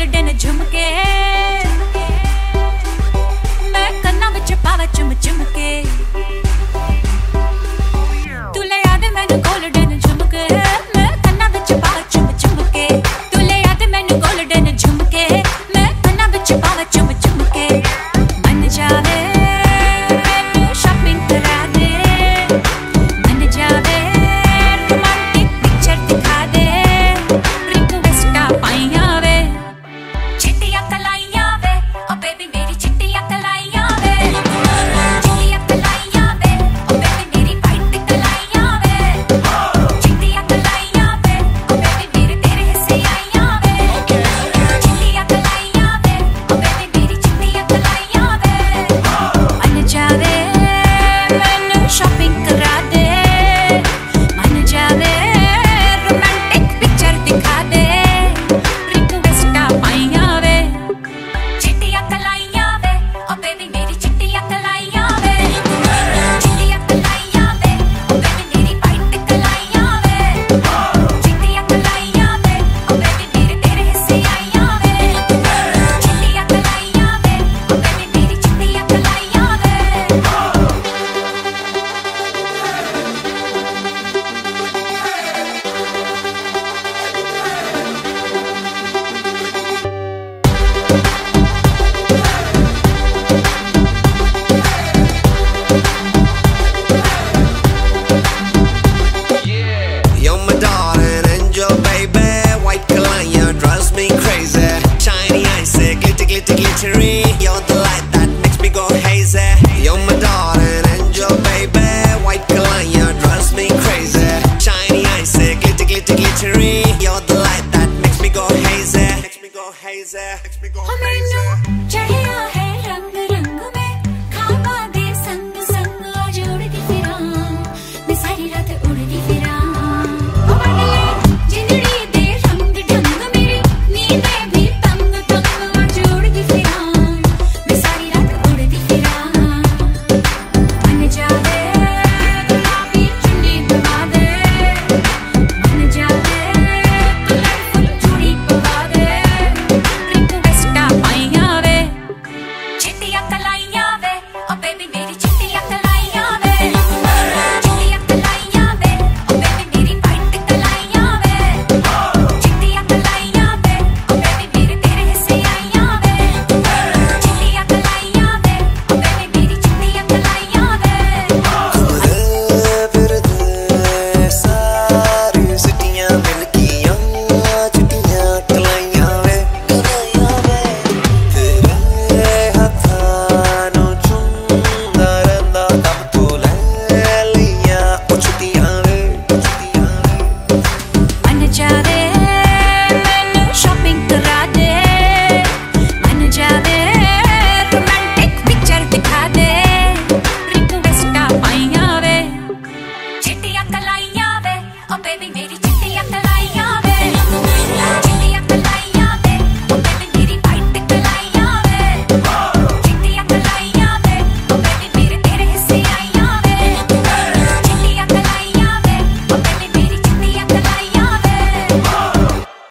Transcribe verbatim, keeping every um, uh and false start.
Golden झुमके मैं कन्ना विच पावा चुम चुम के तू ले याद मैनू गोल्डन झुमके मैं कन्ना विच पावा चुम चुम के तू ले याद मैनू गोल्डन झुमके मैं कन्ना विच पावा चुम चुम के मन जावे मैनू शॉपिंग करा दे मन जावे रोमांटिक पिक्चर दिखा दे रिक्वेस्टा पाइया वे चिट्टियां कलाइयां वे ओ बेबी मेरी चिट्टियां कलाइयां वे चिट्टियां कलाइयां वे ओ बेबी मेरी वाइट कलाइयां वे चिट्टियां कलाइयां वे ओ बेबी मेरे तेरे हिस्से आइयां वे चिट्टियां कलाइयां वे ओ बेबी मेरी चिट्टियां कलाइयां वे मन जावे मैनू शॉपिंग करा दे मन जावे रोमांटिक पिक्चर दिखा दे रिक्वेस्टा पाइयां वे चिट्टियां कलाइयां वे ओ बेबी मेरी चिट्टियां कलाइयां वे चिट्टियां कलाइयां वे ओ बेबी मेरी वाइट कलाइयां वे चिट्टियां कलाइयां वे ओ बेबी मेरे तेरे हिस्से आइयां वे चिट्टियां कलाइयां वे ओ बेबी मेरी चिट्टियां कलाइयां वे You're my darling angel, baby. White Kalanya drives me crazy. Shiny eyes, glitter, glitter, glittery. You're the light that makes me go hazy. You're my darling angel, baby. White Kalanya drives me crazy. Shiny eyes, glitter, glitter, glittery. You're the light that makes me go hazy. Makes me go hazy. Makes me go मैनू hazy. चढ़िया है रंग